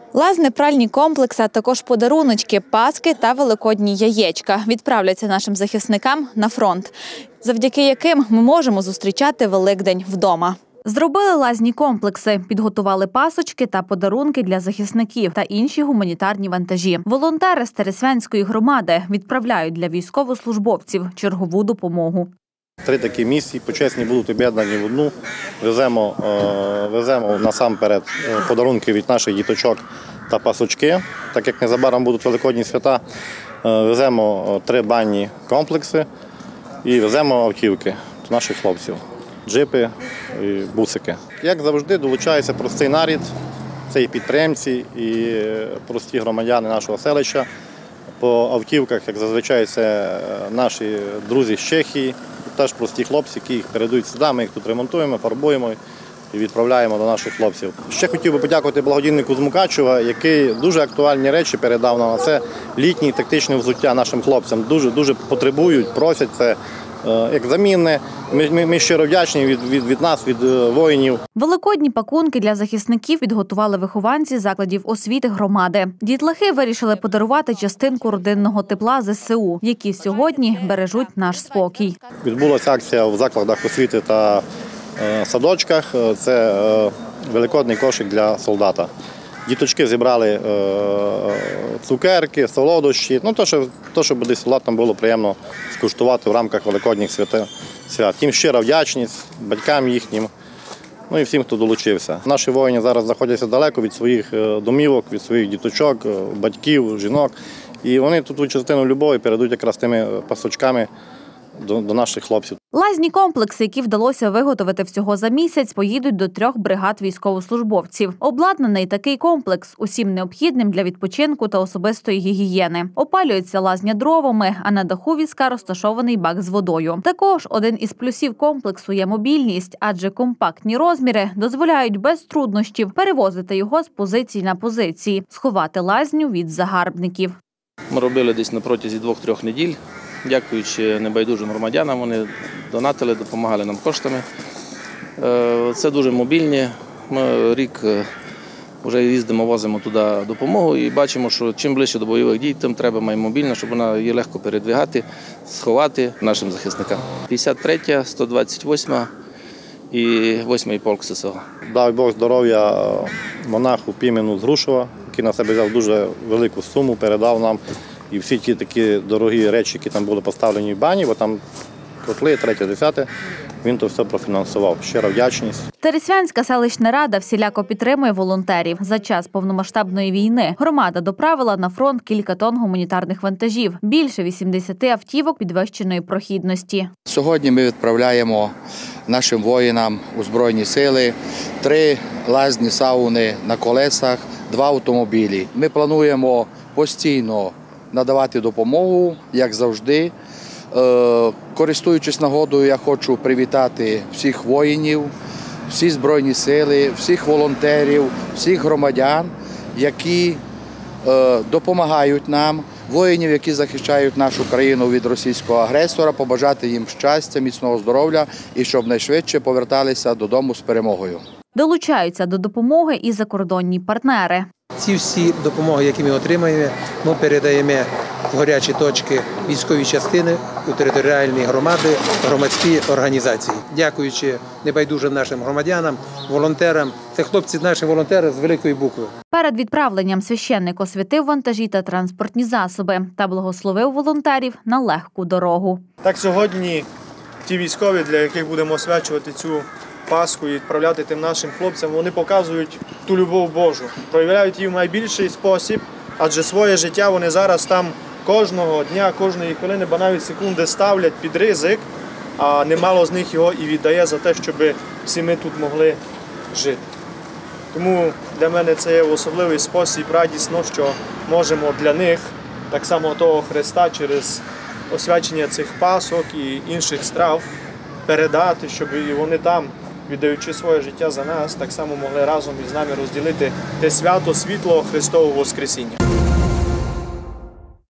Лазне, пральні комплекси, а також подаруночки, паски та великодні яєчка відправляться нашим захисникам на фронт, завдяки яким ми можемо зустрічати Великдень вдома. Зробили лазні комплекси, підготували пасочки та подарунки для захисників та інші гуманітарні вантажі. Волонтери з Тересвянської громади відправляють для військовослужбовців чергову допомогу. 3 такі місії почесні будуть об'єднані в одну. Веземо насамперед подарунки від наших діточок та пасочки. Так як незабаром будуть великодні свята, веземо 3 банні комплекси і веземо автівки до наших хлопців. Джипи і бусики. Як завжди, долучається простий нарід, це і підприємці, і прості громадяни нашого селища. По автівках, як зазвичай, це наші друзі з Чехії, теж прості хлопці, які їх передають сюди, ми їх тут ремонтуємо, фарбуємо і відправляємо до наших хлопців. Ще хотів би подякувати благодійнику з Мукачева, який дуже актуальні речі передав нам. Це літнє тактичне взуття нашим хлопцям. Дуже потребують, просять це. Як замінне. Ми щиро вдячні від нас, від воїнів. Великодні пакунки для захисників підготували вихованці закладів освіти громади. Дітлахи вирішили подарувати частинку родинного тепла ЗСУ, які сьогодні бережуть наш спокій. Відбулася акція в закладах освіти та садочках. Це великодний кошик для солдата. Діточки зібрали цукерки, солодощі, то, щоб десь солдатам було приємно скуштувати в рамках великодніх свят. Їм щира вдячність, батькам їхнім, і всім, хто долучився. Наші воїни зараз знаходяться далеко від своїх домівок, від своїх діточок, батьків, жінок. І вони ту частину любові передають якраз тими пасочками до наших хлопців. Лазні комплекси, які вдалося виготовити всього за місяць, поїдуть до 3 бригад військовослужбовців. Обладнаний такий комплекс усім необхідним для відпочинку та особистої гігієни. Опалюється лазня дровами, а на даху візка розташований бак з водою. Також один із плюсів комплексу є мобільність, адже компактні розміри дозволяють без труднощів перевозити його з позиції на позиції, сховати лазню від загарбників. Ми робили десь на протязі 2-3 неділь. Дякуючи небайдужим громадянам, вони донатили, допомагали нам коштами. Це дуже мобільні. Ми рік вже їздимо, возимо туди допомогу і бачимо, що чим ближче до бойових дій, тим треба мати мобільно, щоб вона її легко передвигати, сховати нашим захисникам. 53-я, 128-ма і 8-й полк ССО. Дай Бог здоров'я монаху Пімену з Грушова, який на себе взяв дуже велику суму, передав нам. І всі ті такі дорогі речі, які там були поставлені в бані, бо там котли, 3-10, він то все профінансував. Щира вдячність. Тересвянська селищна рада всіляко підтримує волонтерів. За час повномасштабної війни громада доправила на фронт кілька тонн гуманітарних вантажів. Більше 80 автівок підвищеної прохідності. Сьогодні ми відправляємо нашим воїнам у Збройні сили 3 лазні сауни на колесах, 2 автомобілі. Ми плануємо постійно надавати допомогу, як завжди. Користуючись нагодою, я хочу привітати всіх воїнів, всі Збройні сили, всіх волонтерів, всіх громадян, які допомагають нам, воїнів, які захищають нашу країну від російського агресора, побажати їм щастя, міцного здоров'я і щоб найшвидше поверталися додому з перемогою. Долучаються до допомоги і закордонні партнери. Ці всі допомоги, які ми отримаємо, ми передаємо в гарячі точки військові частини, у територіальні громади, громадські організації. Дякуючи небайдужим нашим громадянам, волонтерам. Це хлопці наші волонтери з великої букви. Перед відправленням священник освятив вантажі та транспортні засоби та благословив волонтерів на легку дорогу. Так сьогодні ті військові, для яких будемо освячувати цю Пасху і відправляти тим нашим хлопцям, вони показують ту любов Божу, проявляють її в найбільший спосіб, адже своє життя вони зараз там кожного дня, кожної хвилини, ба навіть секунди ставлять під ризик, а немало з них його і віддає за те, щоб всі ми тут могли жити. Тому для мене це є особливий спосіб, радісно, що можемо для них, так само того Христа, через освячення цих пасок і інших страв передати, щоб і вони там, віддаючи своє життя за нас, так само могли разом із нами розділити те свято світлого Христового Воскресіння.